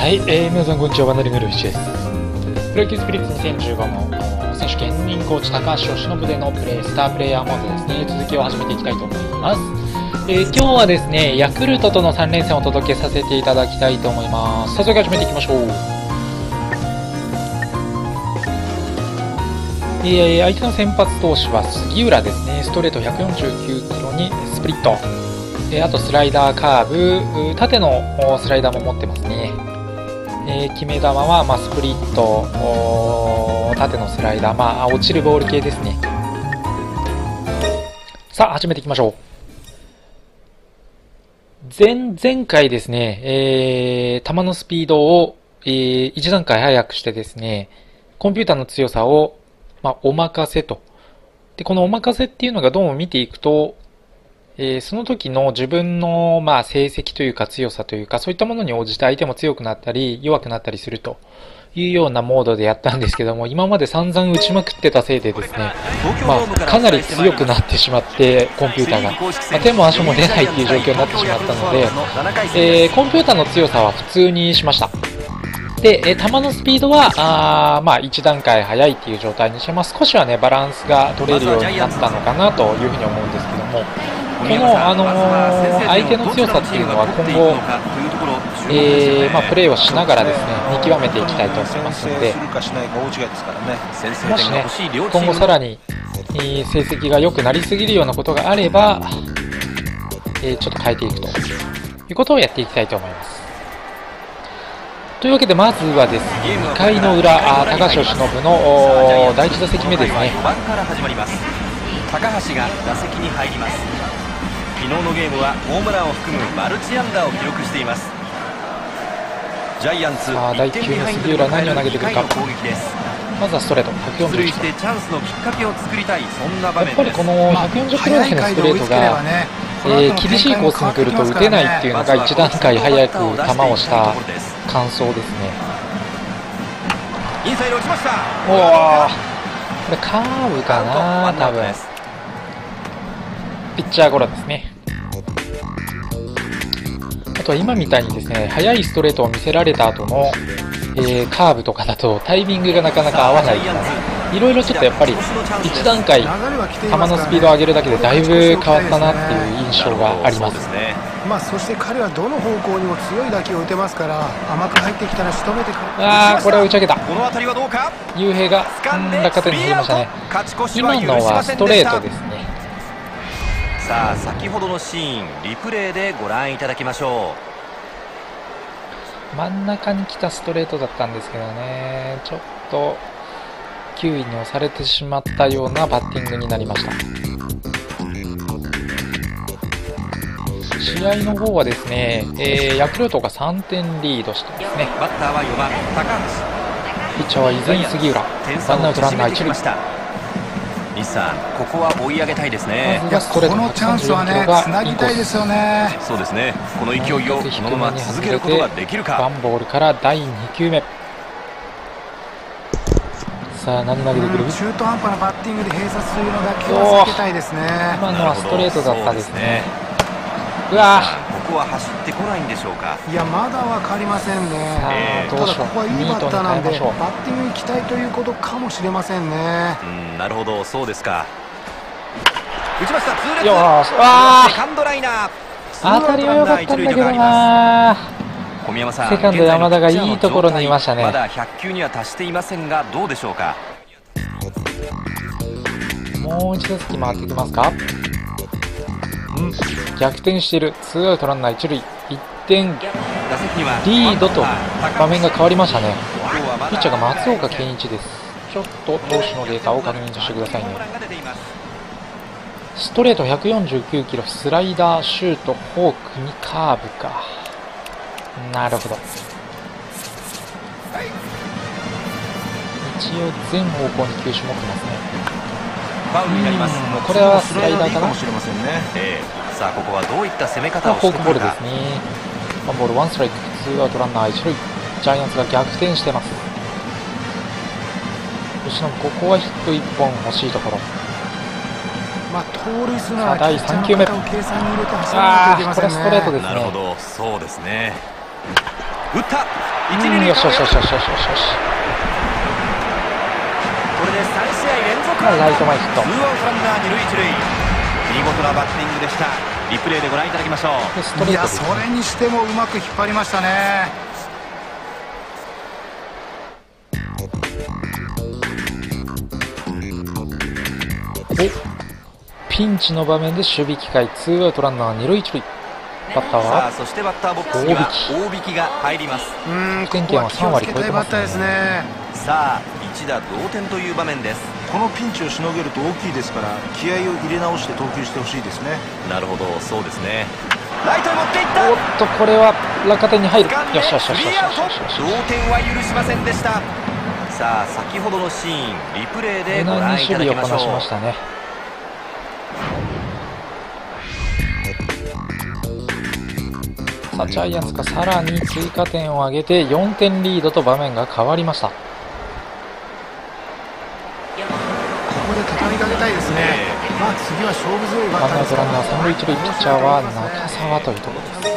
はい、皆さんこんにちは、ワンダリングルフィッシュです。プロ野球スピリッツ2015の選手兼任コーチ高橋由伸でのプレースタープレイヤーモードですね、続きを始めていきたいと思います。今日はですね、ヤクルトとの3連戦をお届けさせていただきたいと思います。早速始めていきましょう。相手の先発投手は杉浦ですね。ストレート149キロにスプリット、あとスライダー、カーブ、縦のスライダーも持ってますね。決め球は、スプリット、縦のスライダー、落ちるボール系ですね。さあ始めていきましょう。前回ですね、球のスピードを、1段階速くしてですね、コンピューターの強さを、お任せと。で、このお任せっていうのがどうも見ていくと、その時の自分の、成績というか強さというか、そういったものに応じて相手も強くなったり弱くなったりするというようなモードでやったんですけども、今まで散々打ちまくってたせいでですね、かなり強くなってしまって、コンピューターが、手も足も出ないっていう状況になってしまったので、コンピューターの強さは普通にしました。で、球のスピードは1段階速いっていう状態にして、少しはねバランスが取れるようになったのかなというふうに思うんですけども、この、相手の強さっていうのは今後、プレーをしながらですね見極めていきたいと思いますので、もしね今後さらに成績が良くなりすぎるようなことがあれば、ちょっと変えていくということをやっていきたいと思います。というわけで、まずはですね、2回の裏、高橋由伸の第1打席目ですね。 高橋が打席に入ります。昨日のゲームはホームランを含むマルチ安打を記録しています。ジャイアンツ第9の杉浦、何を投げてくるか。まずはストレート140キロ。 チャンスのきっかけを作りたい、そんな場面やっぱりこの140キロ台のストレートが、厳しいコースに来ると打てないっていうのが1段階早く球をした感想ですね。 インサイド打ちました。 おお、これカーブかな、多分ピッチャーゴロですね。あとは今みたいにですね、速いストレートを見せられた後の、カーブとかだとタイミングがなかなか合わないとか、いろいろちょっとやっぱり1段階球のスピードを上げるだけでだいぶ変わったなっていう印象があります。 そして彼はどの方向にも強い打球を打てますから、甘く入ってきたら仕留めてくる。 これは打ち上げた。 この辺りはどうか。 雄平が落下点に入りましたね。今のはストレートですね。 さあ先ほどのシーンリプレイでご覧いただきましょう。真ん中に来たストレートだったんですけどね、ちょっと球威に押されてしまったようなバッティングになりました。試合の方はですね、ヤクルトが3点リードしてますね。 バッターは4番高橋、 ピッチャーは依然杉浦。ワンアウトランナー1塁。 西さん、ここは追い上げたいですね。 まずはストレートこのチャンスはねつなぎたいですよね。 そうですね、この勢いをこのまま続けることができるか。 ワンボールから第2球目。さあ何投げてくる。 中途半端なバッティングで併殺というのだけは避けたいですね。 今のはストレートだったですね。うわここは走ってこないんでしょうか。 いやまだ分かりませんね。ただここはいいバッターなんでバッティングに期待ということかもしれませんね。 なるほど、そうですか。打ちました。痛烈。セカンドライナー。 当たりは良かったんだけどな。 小宮山さん、 セカンド山田がいいところにいましたね。 まだ100球には達していませんがどうでしょうか。 もう一打席回ってきますか。逆転している。ツーアウトランナー1塁、1点リードと場面が変わりましたね。ピッチャーが松岡健一です。ちょっと投手のデータを確認してくださいね。ストレート149キロ、スライダー、シュート、フォークにカーブか。なるほど。一応全方向に球種持ってますね。これはスライダーかな。 さあここはどういった攻め方をフォークボールですね。ワンボールワンストライク、ツーアウトランナー1塁。ジャイアンツが逆転してます。吉野、ここはヒット1本欲しいところ。 盗塁するなら第3球目。これストレートですね。 なるほど、そうですね。 打った。一塁によしよしよしよしよしよし。 これで3試合連続ライト前ヒット。 ツーアウトランナー二塁一塁。見事なバッティングでした。リプレイでご覧いただきましょう。 いや、それにしてもうまく引っ張りましたね。 ピンチの場面で守備機会、ツーアウトランナー二塁一塁。バッターはそしてバッターボックスには大引が入ります。 得点圏は3割超えてますね。 さあ一打同点という場面です。 このピンチをしのげると大きいですから、気合を入れ直して投球してほしいですね。 なるほど、そうですね。ライトへ持っていった。 おっと、これは落下点に入る。よしよしよしよしよし。 同点は許しませんでした。さあ先ほどのシーンリプレイでご覧いただきましょう。 無難に守備をこなしましたね。さあジャイアンツがさらに追加点を挙げて4点リードと場面が変わりました。ここで畳みかけたいですね。まあ次は勝負強いバッターですから。 ワンアウトランナー三塁一塁、ピッチャーは中沢というところです。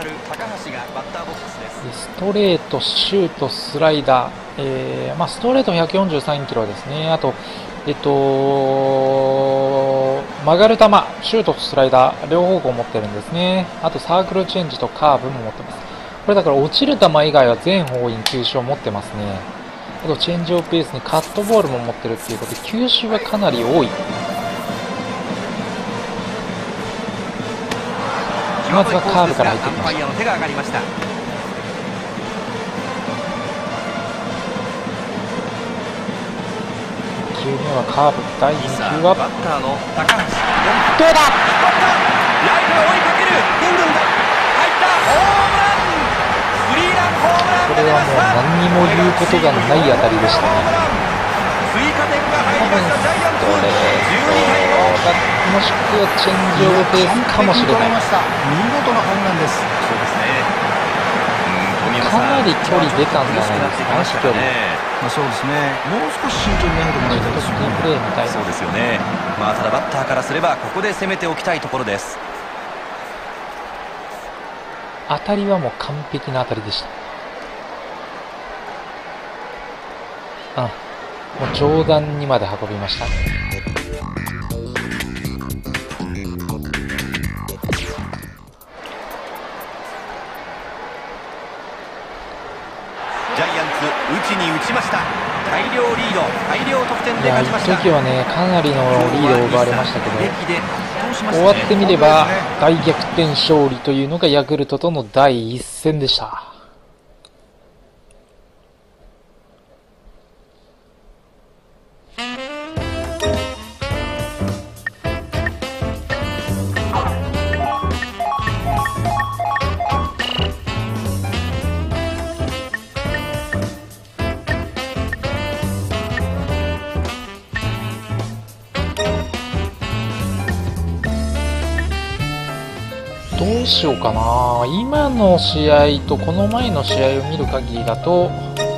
ストレート、シュート、スライダー、ストレート143キロですね。あと、曲がる球、シュートとスライダー両方向持ってるんですね。あとサークルチェンジとカーブも持ってます。これだから落ちる球以外は全方位に球種を持ってますね。あとチェンジオブベースにカットボールも持ってるっていうことで球種はかなり多い。まずはカーブから入ってきました。2球目はカーブ、第2球はバッターの高橋。 どうだ。 ライトが追いかける。ぐんぐんだ。入ったホームラン。スリーランホームラン。 これはもう何にも言うことがない当たりでしたね。 追加点が入りましたジャイアンツ。 もしくはチェンジオブベースかもしれない。 見事なホームランです。 そうですね。 かなり距離出たんじゃないですか、飛距離。 そうですね。もう少し慎重に投げてもらいたいですね。 プレーみたいな。 そうですよね。ただバッターからすればここで攻めておきたいところです。 当たりはもう完璧な当たりでした。もう上段にまで運びました。 ジャイアンツ打ちに打ちました。大量リード、大量得点で勝ちました。 一時はね、かなりのリードを奪われましたけど、終わってみれば大逆転勝利というのがヤクルトとの第一戦でした。どうしようかな。今の試合とこの前の試合を見る限りだと、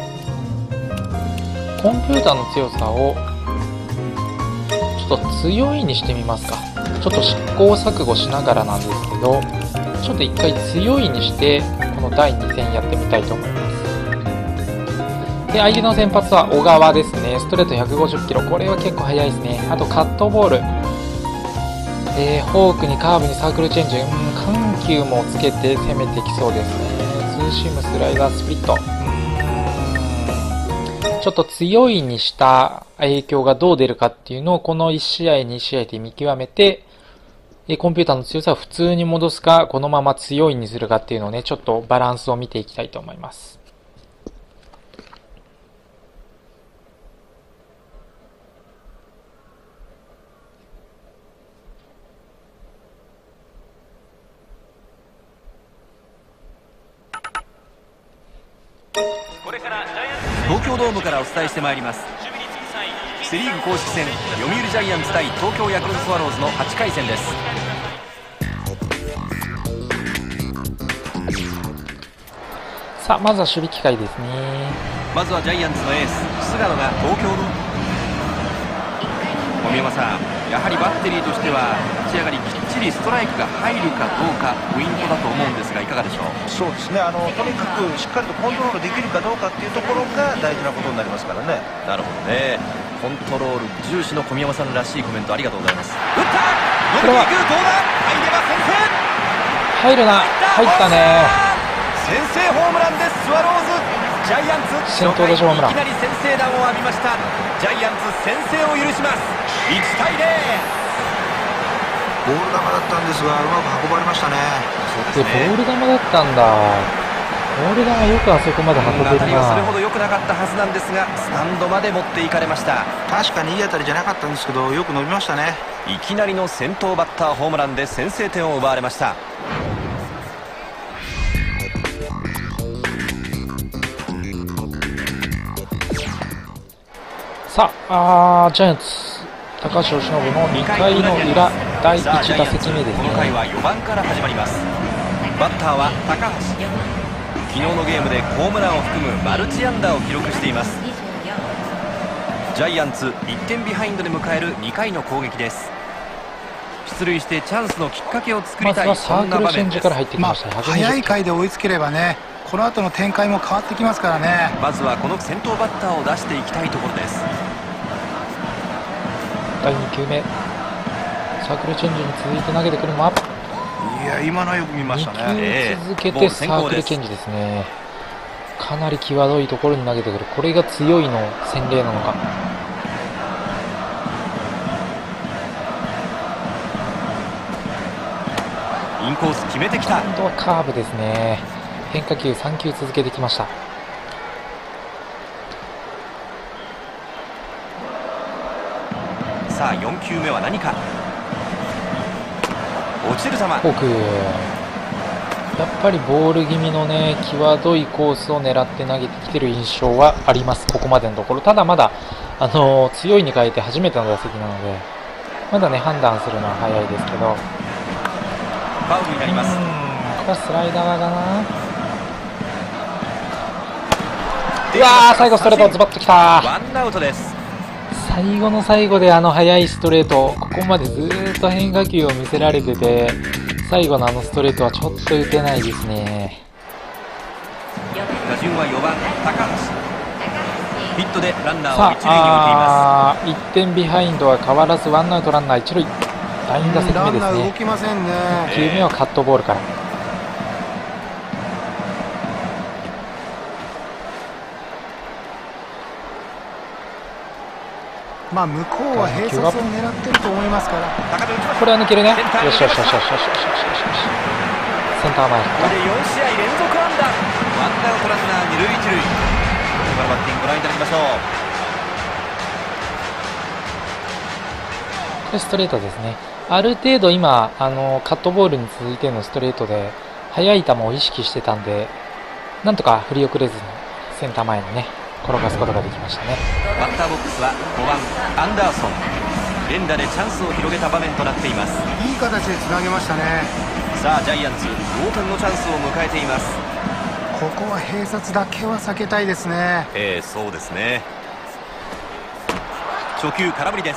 コンピューターの強さをちょっと強いにしてみますか。ちょっと試行錯誤しながらなんですけど、ちょっと一回強いにしてこの第2戦やってみたいと思います。で、相手の先発は小川ですね。ストレート150キロ、これは結構速いですね。あとカットボール、フォークにカーブにサークルチェンジ、緩急もつけて攻めてきそうですね。ツーシーム、スライダー、スプリット、ちょっと強いにした影響がどう出るかっていうのをこの1試合2試合で見極めて、コンピューターの強さを普通に戻すかこのまま強いにするかっていうのをね、ちょっとバランスを見ていきたいと思います。 東京ドームからお伝えしてまいります。セリーグ公式戦、読売ジャイアンツ対東京ヤクルトスワローズの8回戦です。 さあ、まずは守備機会ですね。 まずはジャイアンツのエース菅野が東京ドーム。小宮山さん、 やはりバッテリーとしては立ち上がりきっちりストライクが入るかどうかポイントだと思うんですが、いかがでしょう。 そうですね、とにかくしっかりとコントロールできるかどうかっていうところが大事なことになりますからね。 なるほどね。コントロール重視の小宮山さんらしいコメントありがとうございます。打った、伸びていく、どうだ、入れば先制、 入るな、入ったね。 先制ホームランです。スワローズ、ジャイアンツ先頭打者ホームラン、 いきなり先制弾を浴びました。ジャイアンツ先制を許します。1対0。 ボール球だったんですがうまく運ばれましたね。 でボール球だったんだ。ボール球よくあそこまで運べるな。 それほど良くなかったはずなんですが、スタンドまで持っていかれました。 確かにいい当たりじゃなかったんですけどよく伸びましたね。 いきなりの先頭バッターホームランで先制点を奪われました。 さあ、ジャイアンツ高橋由伸の2回の裏第1打席目ですね。 この回は4番から始まります。バッターは高橋。昨日のゲームでホームランを含むマルチ安打を記録しています。ジャイアンツ1点ビハインドで迎える2回の攻撃です。出塁してチャンスのきっかけを作りたい、 まずはサークルチェンジから入ってきました。 早い回で追いつければね、この後の展開も変わってきますからね。 まずはこの先頭バッターを出していきたいところです。 第2球目、サークルチェンジに続いて投げてくるのは、 いや今のよく見ました 2 ね。 球続けてサークルチェンジですね。かなり際どいところに投げてくる。これが強いの洗礼なのか。 インコース決めてきた。 今度はカーブですね。変化球3球続けてきました。 さあ4球目は何か。落ちる球。 フォーク。やっぱりボール気味のね、際どいコースを狙って投げてきてる印象はあります、ここまでのところ。ただまだ、強いに変えて初めての打席なので、まだね、判断するのは早いですけど。 ファウルになります。 これはスライダーだな。うわー、最後ストレートズバッときた。 ワンアウトです。 最後の最後で速いストレート、ここまでずーっと変化球を見せられてて、最後のストレートはちょっと打てないですね。 打順は4番高橋。ヒットでランナーをさ一塁に置いていまあ、1点ビハインドは変わらずワンアウトランナー一塁。第2打席目ですランナー動ね。 きませんね。 2球目はカットボールから。 まあ向こうは併殺を狙ってると思いますから。 高め打ちました。 これは抜けるね。よセンターにしよしよしよしよしよしよしよし。センター前。 これで4試合連続安打。ワンアウトランナー二塁一塁。このバッティングご覧いただきましょう。 これストレートですね。ある程度今カットボールに続いてのストレートで速い球を意識してたんで、なんとか振り遅れずにセンター前にね転がすことができましたね。 バッターボックスは5番アンダーソン。連打でチャンスを広げた場面となっています。 いい形でつなげましたね。 さあジャイアンツ同点のチャンスを迎えています。 ここは併殺だけは避けたいですね。 そうですね。初球空振りです。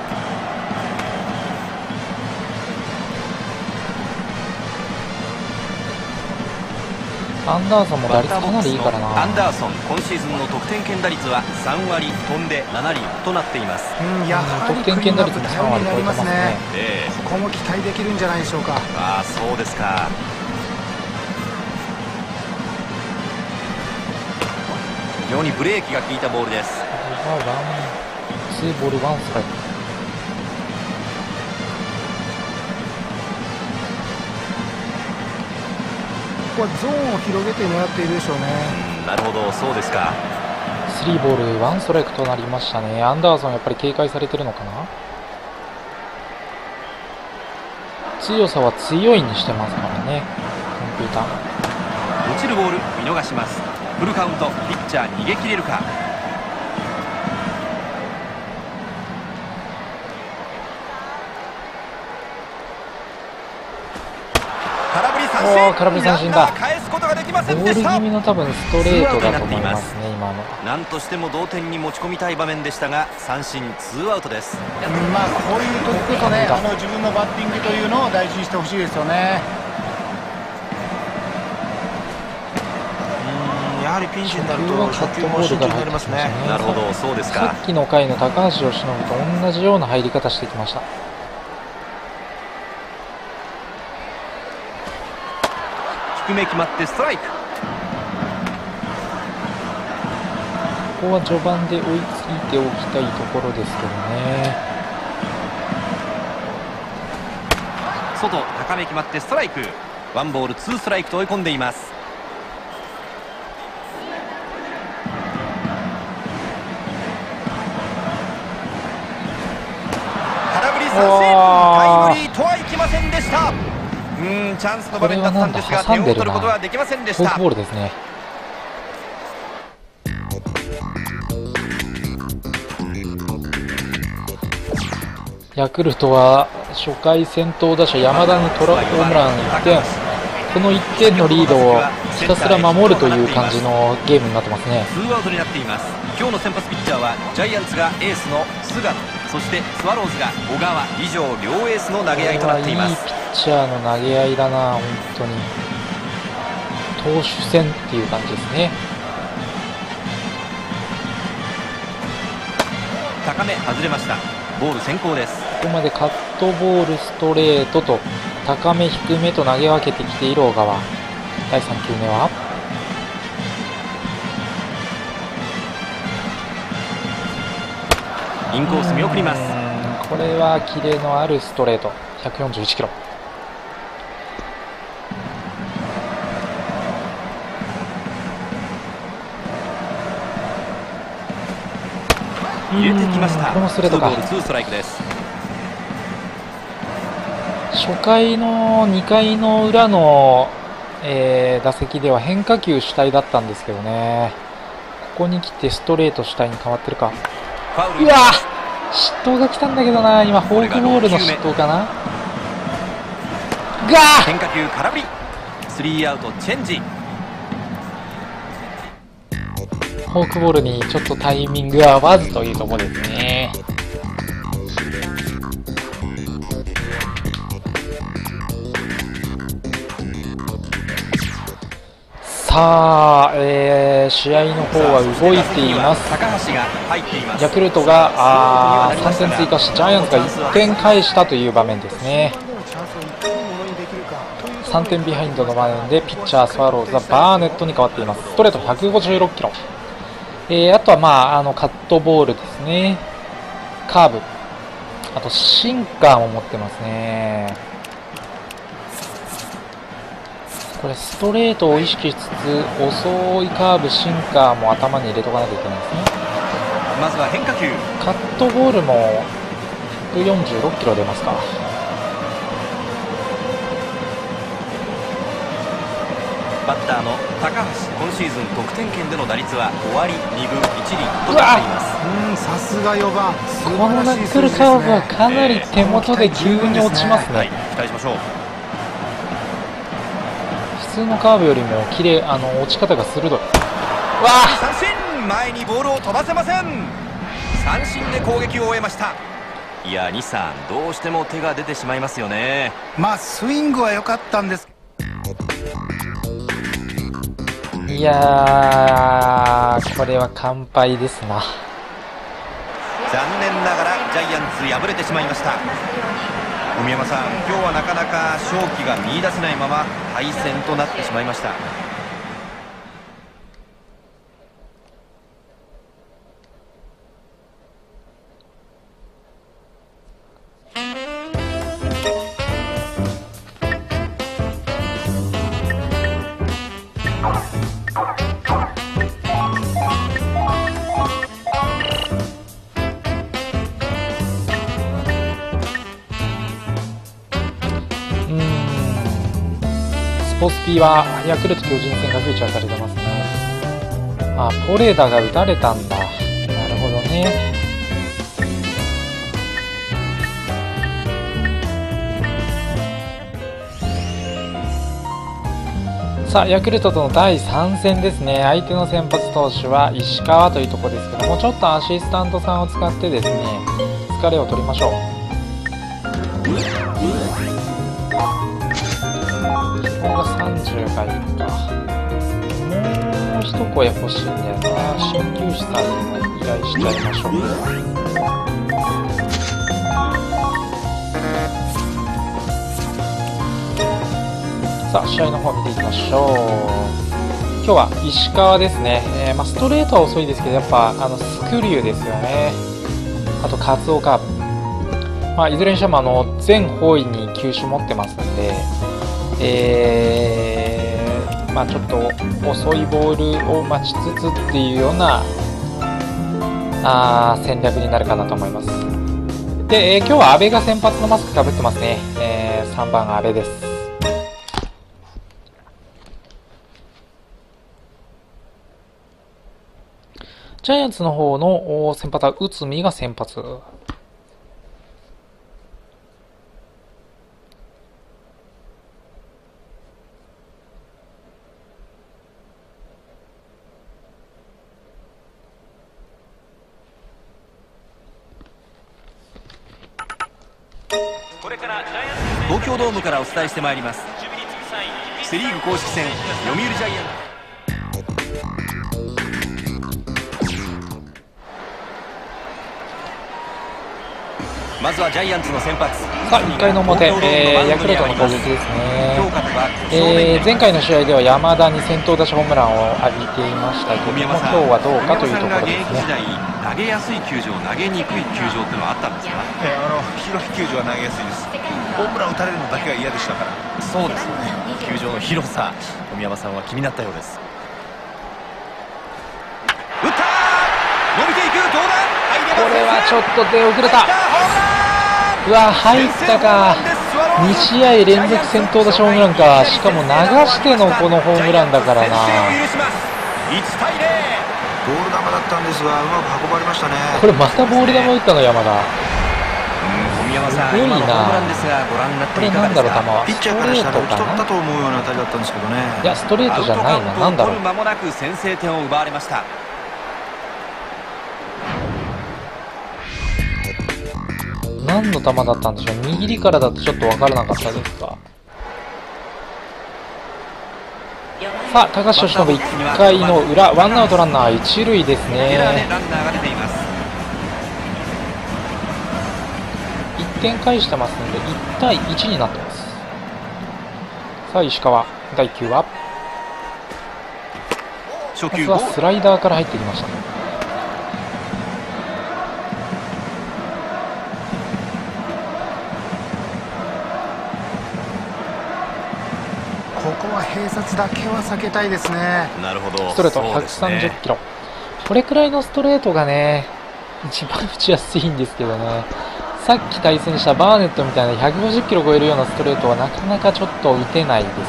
アンダーソンも打率かなりいいからな。 アンダーソン今シーズンの得点圏打率は3割飛んで7厘となっています。 やはり得点圏打率も3割超えてますね。 ここも期待できるんじゃないでしょうか。 ああそうですか。非常にブレーキが効いたボールです。 これはツーボールワンストライク。 ここはゾーンを広げて狙っているでしょうね。 なるほど、そうですか。 3ボール1ストライクとなりましたね。アンダーソンやっぱり警戒されてるのかな。強さは強いにしてますからね、コンピューター。 落ちるボール見逃します。フルカウント、ピッチャー逃げ切れるか。空振り三振。 空振り三振だ。 返すことができません。 せんでした。 ボール気味の多分ストレートだと思いますね、今の。 なんとしても同点に持ち込みたい場面でしたが、三振2アウトです。 まあこういう時こそね、自分のバッティングというのを大事にしてほしいですよね。 やはりピンチになると初球も慎重になりますね。 なるほど、そうですか。 さっきの回の高橋由伸と同じような入り方してきました。 低め決まってストライク。 ここは序盤で追いついておきたいところですけどね。 外高め決まってストライク。ワンボールツーストライクと追い込んでいます。空振り三振。タイムリーとはいきませんでした。チャンスの場面だったんですが点を取ることはできませんでした。 フォークボールですね。ヤクルトは初回先頭打者山田にホームラン1点、この1点のリードをひたすら守るという感じのゲームになってますね。 2アウトになっています。今日の先発ピッチャーはジャイアンツがエースの菅野、そしてスワローズが小川、以上両エースの投げ合いとなっています。 いいピッチャーの投げ合いだな、本当に投手戦っていう感じですね。 高め外れました。ボール先行です。 ここまでカットボール、ストレートと高め低めと投げ分けてきている小川。第3球目はインコース見送ります。 これはキレのあるストレート、141キロ。 入れてきました。 このストレートか。 2ボール2ストライクです。 初回の2回の裏の、打席では変化球主体だったんですけどね、ここに来てストレート主体に変わってるか。うわ失投が来たんだけどな、今フォークボールの失投かな。 変化球空振り、3アウトチェンジ。 フォークボールにちょっとタイミングが合わずというところですね。さあ、試合の方は動いています。ヤクルトが3点追加し、ジャイアンツが1点返したという場面ですね。3点ビハインドの場面でピッチャースワローズはバーネットに変わっています。ストレート156キロ。あとはカットボールですね。カーブ。あとシンカーも持ってますね。これストレートを意識しつつ遅いカーブ、シンカーも頭に入れとかなきゃいけないですね。 まずは変化球。 カットボールも146キロ出ますか。 バッターの高橋、今シーズン得点圏での打率は5割2分1厘となっています。 さすが4番。 このナックルカーブはかなり手元で急に落ちますね。 期待しましょう。 普通のカーブよりも綺麗、落ち方が鋭い。 三振、前にボールを飛ばせません。三振で攻撃を終えました。いや、西さん、どうしても手が出てしまいますよね。 スイングは良かったんです。 いやー、これは完敗ですな。 残念ながらジャイアンツ敗れてしまいました。海山さん、今日はなかなか勝機が見出せないまま敗戦となってしまいました。 スポスピはヤクルト巨人戦がフューチャーされてますね。ポレーダが打たれたんだ。なるほどね。 さあヤクルトとの第3戦ですね。相手の先発投手は石川というところですけども、ちょっとアシスタントさんを使ってですね疲れを取りましょう。ここが30がいるか。もう一声欲しいんだよな。鍼灸師さんにも依頼しちゃいましょう。さあ試合の方見ていきましょう。今日は石川ですね。ストレートは遅いですけど、やっぱスクリューですよね。あとカツオカーブ、いずれにしても全方位に球種持ってますんで、ちょっと遅いボールを待ちつつっていうような戦略になるかなと思います。で、今日は阿部が先発のマスクかぶってますね。3番阿部です。ジャイアンツの方の先発は内海が先発。 東京ドームからお伝えしてまいります。セ・リーグ公式戦読売ジャイアンツ。まずはジャイアンツの先発。 さあ1回の表、ヤクルトの攻撃ですね。前回の試合では山田に先頭打者ホームランを浴びていましたけども、今日はどうかというところですね。 投げやすい球場、投げにくい球場ってのはあったんですか？ 広い球場は投げやすいです。ホームラン打たれるのだけが嫌でしたから。 そうですね。球場の広さ、富山さんは気になったようです。打った、伸びていく、どうだ？ これはちょっと出遅れた。うわ、入ったか。2試合連続先頭打者ホームランか。しかも流してのこのホームランだからな。 1対0。 ボール球だったんですが、うまく運ばれましたね。 これまたボール球打ったの山田。 富山さん、 すごいな。 今のホームランですがご覧になっていかがですか？ これなんだろう、球はピッチャーからしたら打ち取ったと思うような当たりだったんですけどね。 いや、ストレートじゃないな。なんだろう。 間もなく先制点を奪われました。 何の球だったんでしょう。握りからだとちょっと分からなかったですが。さあ、高橋由伸1回の裏、ワンアウトランナー1塁ですね。 ランナーが出ています。 1点返してますので1対1になってます。さあ石川、第9話初球はスライダーから入ってきましたね。 ここは併殺だけは避けたいですね。 なるほど。 ストレート130キロ、これくらいのストレートがね一番打ちやすいんですけどね。さっき対戦したバーネットみたいな150キロ超えるようなストレートはなかなかちょっと打てないですね。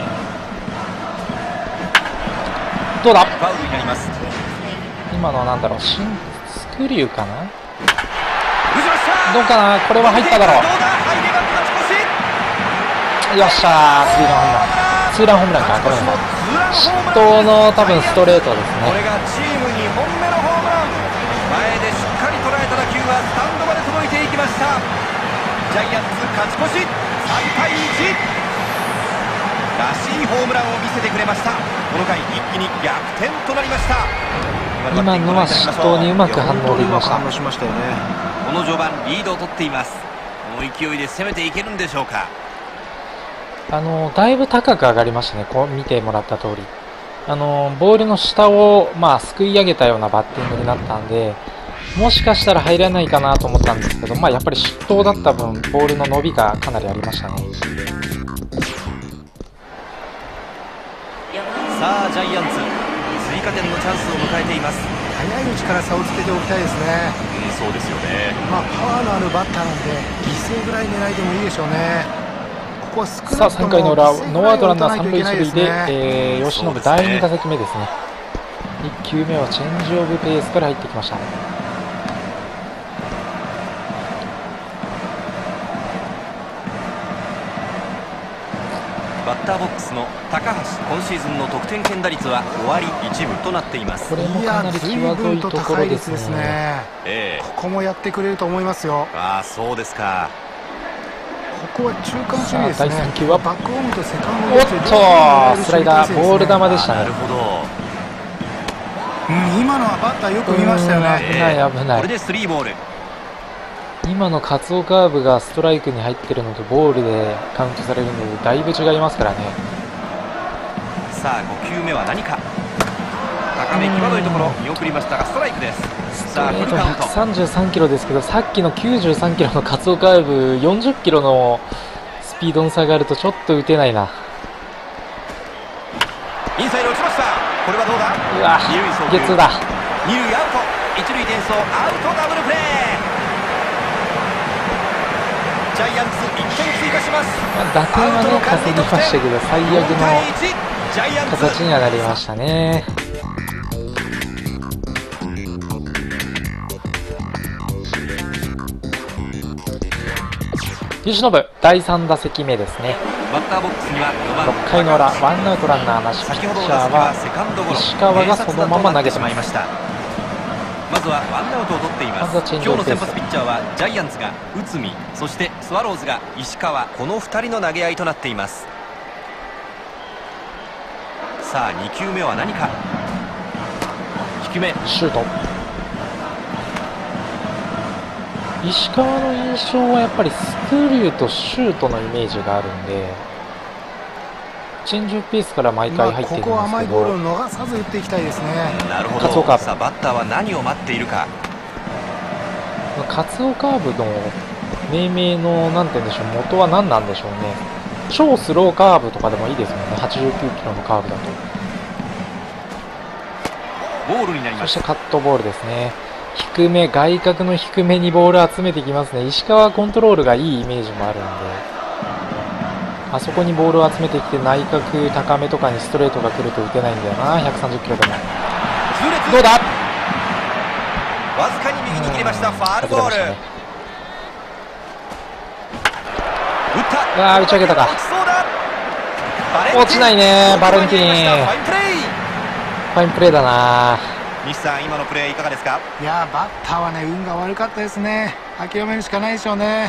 どうだ？ ファウルになります。 今のはなんだろう、スクリューかな？どうかな？これは入っただろう。よっしゃー、ツーランホームランか。これも失投の多分ストレートですね。 これがチーム2本目のホームラン。前でしっかり捉えた打球はスタンドまで届いていきました。ジャイアンツ勝ち越し3対1。らしいホームランを見せてくれました。この回一気に逆転となりました。 今のは失投にうまく反応できました。 反応しましたよね。 この序盤リードを取っています。この勢いで攻めていけるんでしょうか。 だいぶ高く上がりましたね。こう見てもらった通り、ボールの下をすくい上げたようなバッティングになったんで、もしかしたら入らないかなと思ったんですけど、やっぱり失投だった分ボールの伸びがかなりありましたね。 さあジャイアンツ追加点のチャンスを迎えています。 早いうちから差をつけておきたいですね。 そうですよね。 パワーのあるバッターなんで犠牲ぐらい狙いでもいいでしょうね。ここは少さあなくとも 3回の裏、ノーアウトランナー3 犠牲ぐ塁1 らい打たないといけない塁で、吉信第2打席目ですね。1球目はチェンジオブペースから入ってきました。 バッターボックスの高橋、今シーズンの得点圏打率は5割1分となっています。 これもかなり際どいところですね。 ここもやってくれると思いますよ。 ああ、そうですか。 ここは中間守備ですね。 第3球はバックホームとセカンドおっとスライダーボール球でしたね。 なるほど。 今のはバッターよく見ましたよね。 危ない危ない。 これで3ボール。 今のカツオカーブがストライクに入ってるのとボールでカウントされるのでだいぶ違いますからね。 さあ5球目は何か。高め際どいところ見送りましたがストライクです。さあフルカウント。 133キロですけど、さっきの93キロのカツオカーブ40キロのスピードの差があるとちょっと打てないな。 インサイド打ちました。これはどうだ。 うわ、 二塁送球。 ゲッツーだ。 二塁アウト。一塁転送アウト、ダブルプレー。ジャイアンツ1点追加します。 打点はね稼ぎましたけど最悪の形にはなりましたね。由伸第3打席目ですね。 バッターボックスには4番 6回の裏ワンアウトランナーなし、ピッチャーは石川がそのまま投げてまいました。 まずはワンアウトを取っています。今日の先発ピッチャーはジャイアンツが内海、そしてスワローズが石川、この2人の投げ合いとなっています。さあ2球目は何か。低めシュート。石川の印象はやっぱりスクリューとシュートのイメージがあるんで、チェンジオブペースから毎回入っているんですけど、 ここは甘いボールを逃さず打っていきたいですね。 なるほど。さあバッターは何を待っているか。 カツオカーブの命名のなんて言うんでしょう、元は何なんでしょうね。超スローカーブとかでもいいですもんね。89キロのカーブだと。 ボールになります。 そしてカットボールですね。低め、外角の低めにボール集めてきますね。石川はコントロールがいいイメージもあるんで、あそこにボールを集めてきて内角高めとかにストレートが来ると打てないんだよな。130キロでも。どうだ。 わずかに右に切れました。ファールボール。打った。 ああ、打ち上げたか。落ちないね、バレンティン。ファインプレーだな。 西さん、今のプレーいかがですか。 いやバッターはね運が悪かったですね。諦めるしかないでしょうね。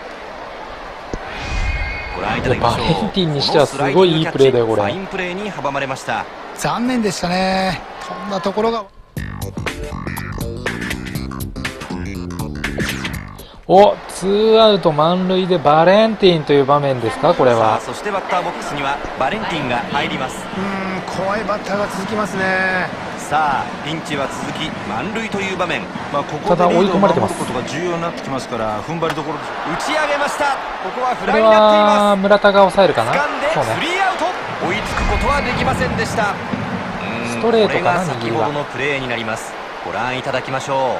ご覧いただきましょう。 バレンティンにしてはすごいいいプレーだよこれ。 ファインプレーに阻まれました。 残念でしたね。飛んだところが。 お、ツーアウト満塁でバレンティンという場面ですか、これは。 そしてバッターボックスにはバレンティンが入ります。 怖いバッターが続きますね。 さあピンチは続き満塁という場面。 ここでリードを守ることが重要になってきますから踏ん張りどころです。 打ち上げました。ここはフこれライになっていまはす。 村田が抑えるかな。 掴んでそうね。 スリーアウト。追いつくことはできませんでした。 ストレートかな。 これが先ほどのプレーになります。ご覧いただきましょう。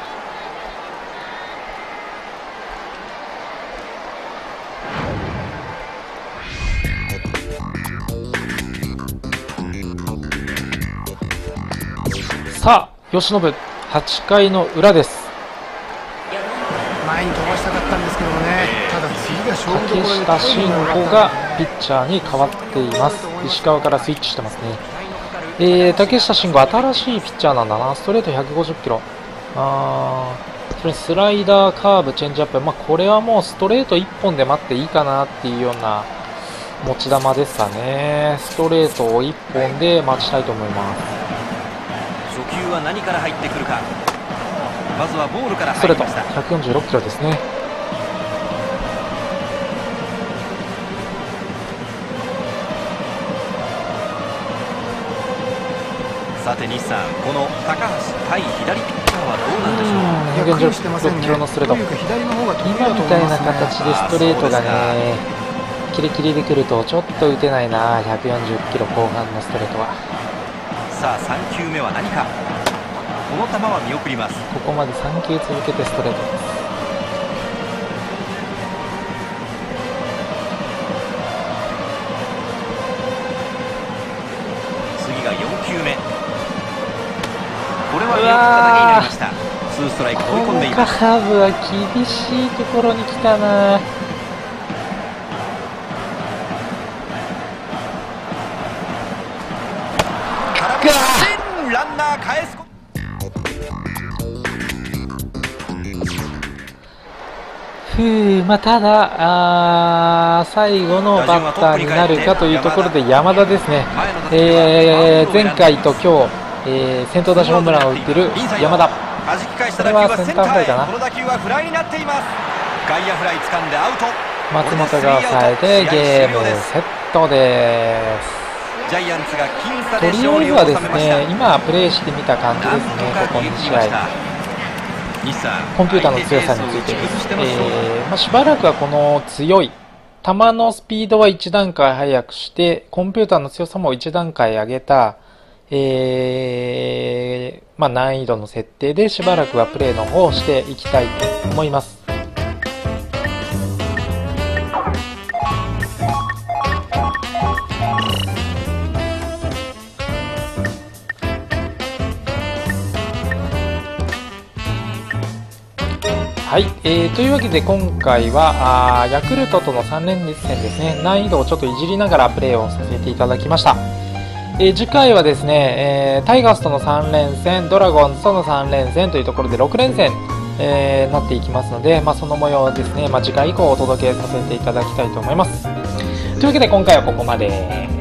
さあ由伸8回の裏です。 前に飛ばしたかったんですけどもね、ただ次が勝負どころで竹下慎吾がピッチャーに変わっています。石川からスイッチしてますね。竹下慎吾新しいピッチャーなんだな。ストレート150キロ、それにスライダー、カーブ、チェンジアップ、これはもうストレート1本で待っていいかなっていうような持ち球ですかね。ストレートを1本で待ちたいと思います。 初球は何から入ってくるか。まずはボールからストレート入りました。 146キロですね。 さて西さん、この高橋対左ピッチャーはどうなんでしょう。 146キロのストレート。今みたいな形でストレートがねキレキレでくるとちょっと打てないな。140キロ後半のストレートは。 さあ3球目は何か。この球は見送ります。 ここまで3球続けてストレートです。 次が4球目。これは見送っただけになりました。2ストライク追い込んでいます。 カーブは厳しいところに来たな。 ランナー返す。 ただ最後のバッターになるかというところで山田ですね。前回と今日、先頭打者ホームランを打っている山田。これはセンターフライかな。 この打球はフライになっています。外野フライ掴んでアウト。 松本が抑えてゲームセットです。 ジャイアンツが僅差とりで勝利あえずはですを収めました。 ね、今プレーしてみた感じですね。ここ2試合コンピューターの強さについてです。しばらくはこの強い球のスピードは1段階速くしてコンピューターの強さも1段階上げた、難易度の設定でしばらくはプレーの方をしていきたいと思います。はい、というわけで今回はヤクルトとの3連戦ですね、難易度をちょっといじりながらプレーをさせていただきました。次回はですね、タイガースとの3連戦、ドラゴンズとの3連戦というところで6連戦、なっていきますので、その模様をですね、次回以降お届けさせていただきたいと思います。というわけで今回はここまで。